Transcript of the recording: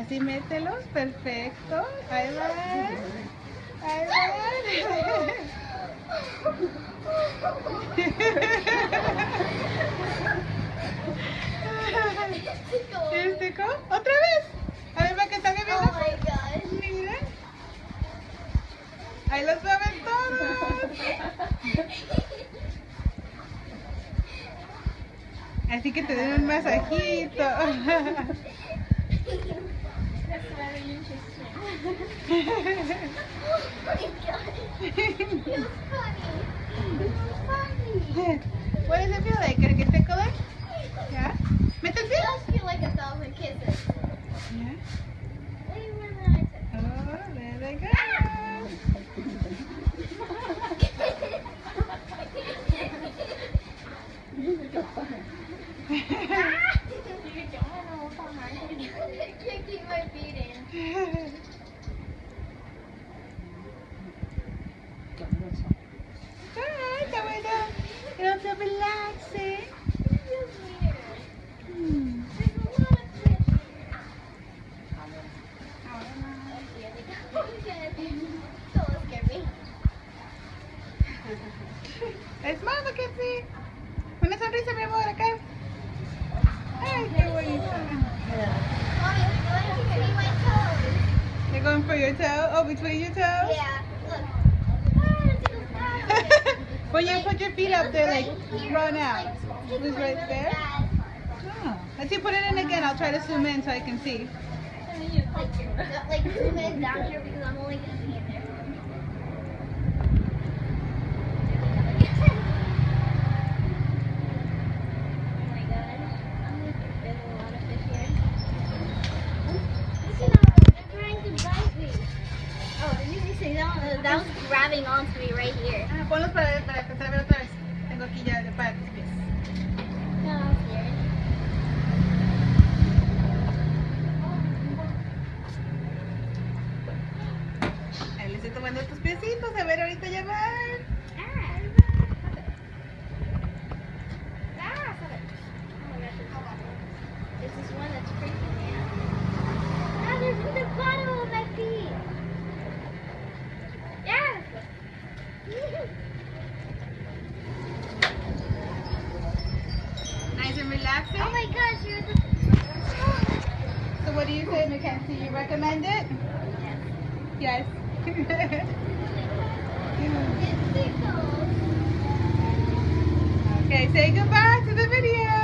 Así mételos, perfecto. Ahí va. Ahí va. ¿Esticó? ¿Otra vez? A ver, para que salga bien. Oh my gosh. Mira. Ahí los mueven todos. Así que te den un masajito. That's very interesting. Oh my gosh. You're funny. You're funny. What does it feel like? Can I get tickle it? Yeah? Mete el It pie. does feel like 1,000 kisses. Yeah. Way more than I took. Oh, there they go. I can't keep my feet in. Alright, that way down. It'll feel relaxing. It feels weird. Hmm. There's a lot of fish. Don't scare me. Smile, look at me. Una sonrisa, mi amor, acá. Ay, qué bonito. Mommy, look between my toes. You're going for your toe? Oh, between your toes? Yeah, look. Ah, it's a flower. When you put your feet up, they're like thrown out. It's Who's right really there? bad. Oh. Let's see, put it in again. I'll try to zoom in so I can see. Like zoom in down here because I'm only gonna be in there. Oh my gosh. There's a lot of fish here. Listen up, they're trying to bite me. Oh, did you see that? That was grabbing onto me right here. Ah, ponlos para empezar a ver otra vez. Tengo aquí ya de para tus pies. No, I'm scared. Ahí les estoy tomando tus piecitos. A ver, ahorita ya van. Ah. Ah, stop it. Oh my gosh, this is one that's freaking me out. Ah, there's in the bottom of my feet. Yeah. Nice and relaxing. Oh my gosh, you're the. So what do you say, Mackenzie? You recommend it? Yes. It tickles. Okay, say goodbye to the video.